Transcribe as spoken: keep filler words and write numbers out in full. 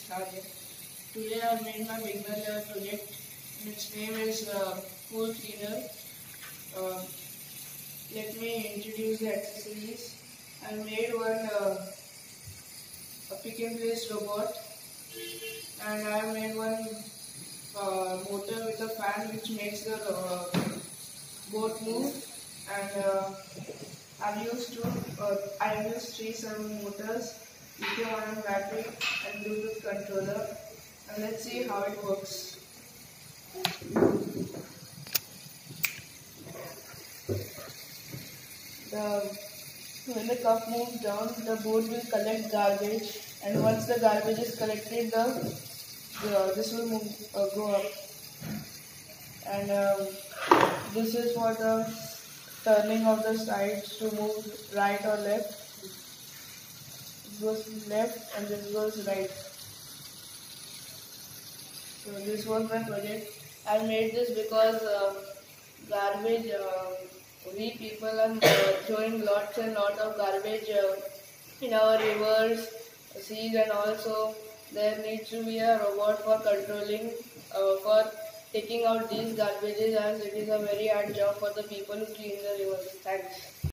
started. Today I made my beginner level project. Its name is uh, Pool Cleaner. Uh, let me introduce the accessories. I made one uh, a pick and place robot, and I made one uh, motor with a fan which makes the uh, boat move. And uh, I've used two. Uh, I have used three servo motors, lithium-ion battery, and Bluetooth controller. And let's see how it works. The when the cup moves down, the boat will collect garbage, and once the garbage is collected, the, the this will move, uh, go up. And um, this is for the turning of the sides to move right or left. It goes left and this goes right. So this was my project. I made this because uh, garbage, uh, we people are uh, throwing lots and lots of garbage uh, in our rivers, seas, and also there needs to be a robot for controlling, uh, for taking out these garbages, as it is a very hard job for the people who clean the rivers. Thanks.